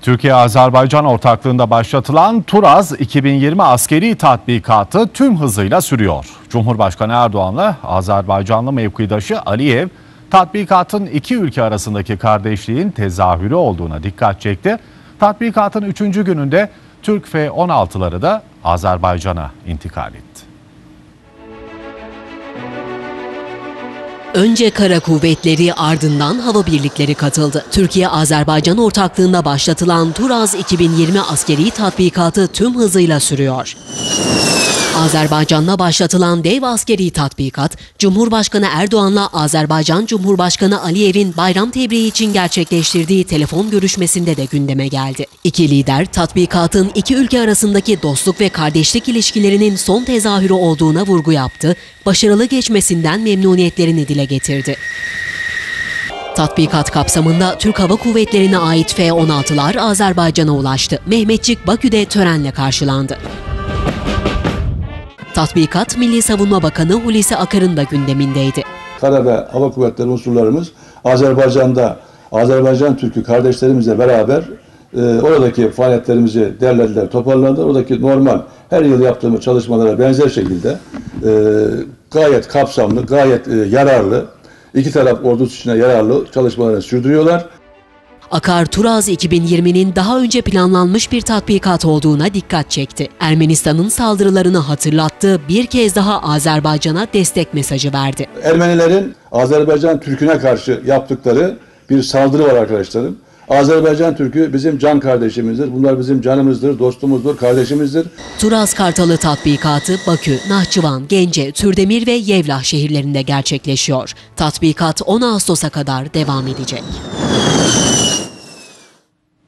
Türkiye-Azerbaycan ortaklığında başlatılan Turaz 2020 askeri tatbikatı tüm hızıyla sürüyor. Cumhurbaşkanı Erdoğan'la Azerbaycanlı mevkidaşı Aliyev, tatbikatın iki ülke arasındaki kardeşliğin tezahürü olduğuna dikkat çekti. Tatbikatın 3. gününde Türk F-16'ları da Azerbaycan'a intikal etti. Önce kara kuvvetleri, ardından hava birlikleri katıldı. Türkiye-Azerbaycan ortaklığında başlatılan Turaz 2020 askeri tatbikatı tüm hızıyla sürüyor. Azerbaycan'la başlatılan dev askeri tatbikat, Cumhurbaşkanı Erdoğan'la Azerbaycan Cumhurbaşkanı Aliyev'in bayram tebriği için gerçekleştirdiği telefon görüşmesinde de gündeme geldi. İki lider, tatbikatın iki ülke arasındaki dostluk ve kardeşlik ilişkilerinin son tezahürü olduğuna vurgu yaptı, başarılı geçmesinden memnuniyetlerini dile getirdi. Tatbikat kapsamında Türk Hava Kuvvetleri'ne ait F-16'lar Azerbaycan'a ulaştı. Mehmetçik Bakü'de törenle karşılandı. Tatbikat, Milli Savunma Bakanı Hulusi Akar'ın da gündemindeydi. Kara ve Hava Kuvvetleri unsurlarımız Azerbaycan'da Azerbaycan Türk'ü kardeşlerimizle beraber oradaki faaliyetlerimizi derlediler, toparladılar. Oradaki normal her yıl yaptığımız çalışmalara benzer şekilde gayet kapsamlı, gayet yararlı, iki taraf ordusu içine yararlı çalışmalarını sürdürüyorlar. Akar, Turaz 2020'nin daha önce planlanmış bir tatbikat olduğuna dikkat çekti. Ermenistan'ın saldırılarını hatırlattı, bir kez daha Azerbaycan'a destek mesajı verdi. Ermenilerin Azerbaycan Türk'üne karşı yaptıkları bir saldırı var arkadaşlarım. Azerbaycan Türk'ü bizim can kardeşimizdir. Bunlar bizim canımızdır, dostumuzdur, kardeşimizdir. Turaz Kartalı tatbikatı Bakü, Nahçıvan, Gence, Türdemir ve Yevlah şehirlerinde gerçekleşiyor. Tatbikat 10 Ağustos'a kadar devam edecek.